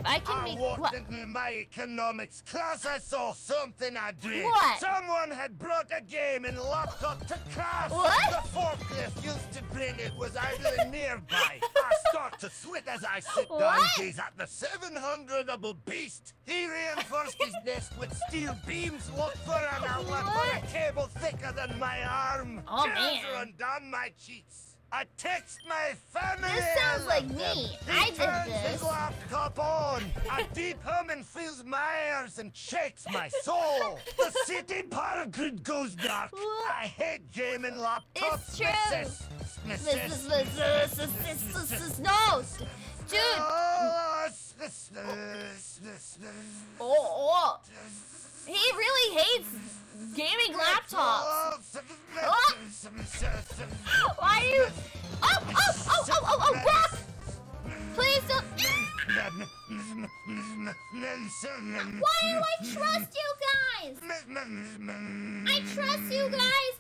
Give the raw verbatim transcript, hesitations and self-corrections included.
I can I make walked what? into my economics class, I saw something I dreamed. What? Someone had brought a game and laptop to class. What? The forklift used to bring it was idling nearby. I start to sweat as I sit down What? and gaze at the seven hundred-able beast. He reinforced his nest with steel beams. Look for an outlet for a cable thicker than my arm. Oh, Tears man. run down my cheeks. I text my family. This sounds like and me. he I did turns this. his laptop on. A deep humming fills my ears and shakes my soul. The city power grid goes dark. I hate gaming laptops. It's true. Missus This, Missus this, this, this, this, this, this, no, dude. Oh, s- s- s- s- s- Oh, oh. He really hates gaming laptops. Why are you? Oh, oh, oh, oh, oh, oh, rock! Please don't. Why do I trust you guys? I trust you guys